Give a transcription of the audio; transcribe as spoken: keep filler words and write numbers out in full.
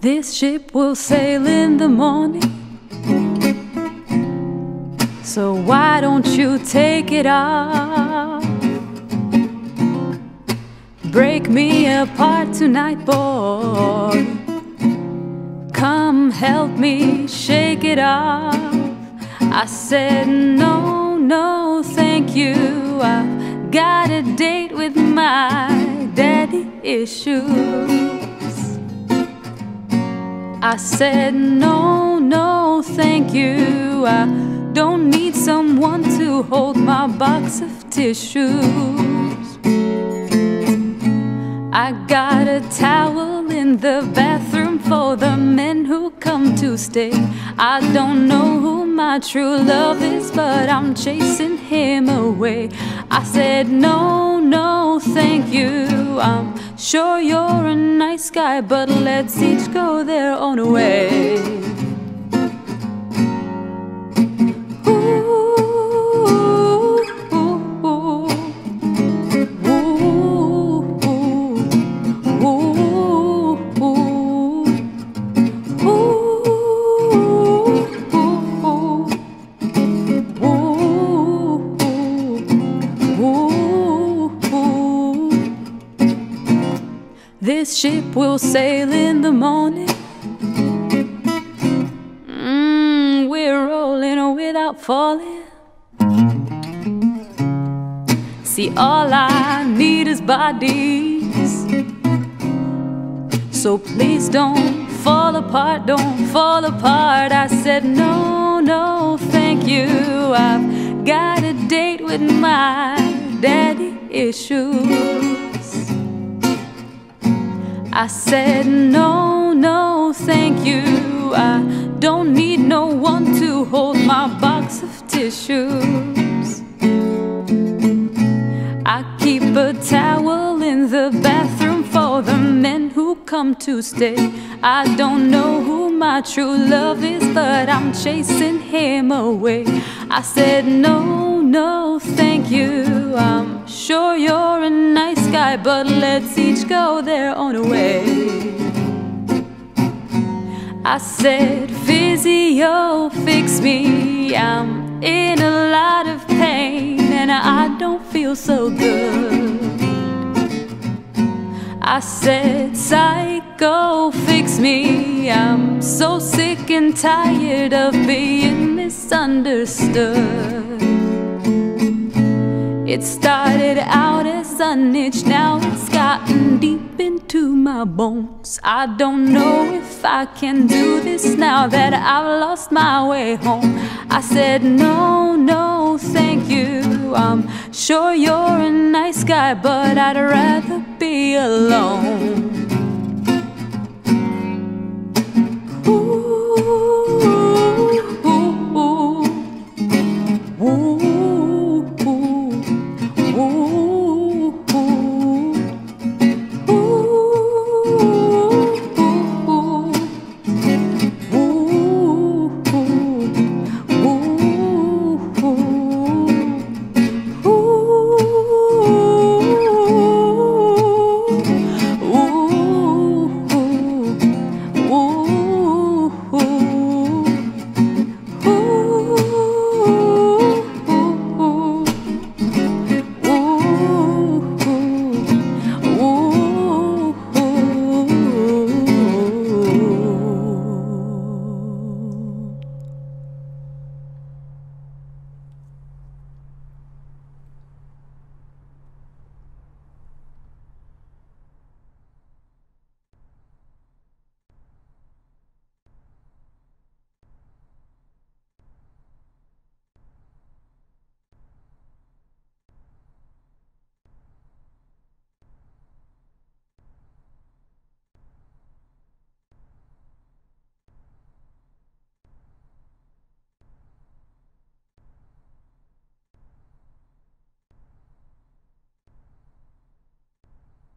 This ship will sail in the morning, so why don't you take it off? Break me apart tonight, boy. Come help me shake it off. I said no, no, thank you. I've got a date with my daddy issues. I said no, no, thank you. I don't need someone to hold my box of tissues. I got a towel in the bathroom for the men who come to stay. I don't know who my true love is, but I'm chasing him away. I said no, no, thank you. I'm sure you're a nice guy, but let's each go their own way. This ship will sail in the morning. mm, We're rolling without falling. See, all I need is bodies, so please don't fall apart, don't fall apart. I said no, no, thank you. I've got a date with my daddy issues. I said no, no, thank you. I don't need no one to hold my box of tissues. I keep a towel in the bathroom for the men who come to stay. I don't know who my true love is, but I'm chasing him away. I said no, no, thank you. I'm sure you're a nice guy, but let's each go their own way. I said physio, fix me. I'm in a lot of pain and I don't feel so good. I said psycho, fix me. I'm so sick and tired of being misunderstood. It started out as an itch, now it's gotten deep into my bones. I don't know if I can do this now that I've lost my way home. I said no, no, thank you. I'm sure you're a nice guy, but I'd rather be alone.